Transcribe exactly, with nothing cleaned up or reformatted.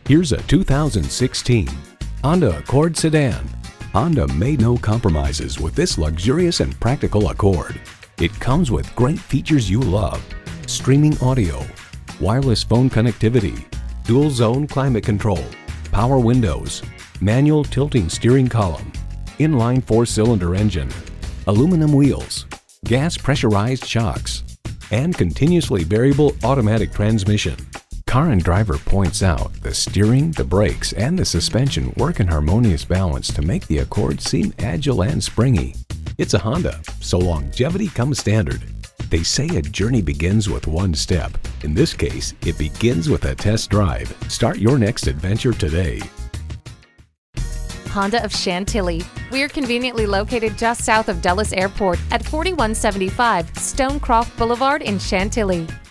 Here's a two thousand sixteen Honda Accord sedan. Honda made no compromises with this luxurious and practical Accord. It comes with great features you love: streaming audio, wireless phone connectivity, dual zone climate control, power windows, manual tilting steering column, inline four-cylinder engine, aluminum wheels, gas pressurized shocks, and continuously variable automatic transmission. Car and Driver points out the steering, the brakes, and the suspension work in harmonious balance to make the Accord seem agile and springy. It's a Honda, so longevity comes standard. They say a journey begins with one step. In this case, it begins with a test drive. Start your next adventure today. Honda of Chantilly. We are conveniently located just south of Dulles Airport at forty-one seventy-five Stonecroft Boulevard in Chantilly.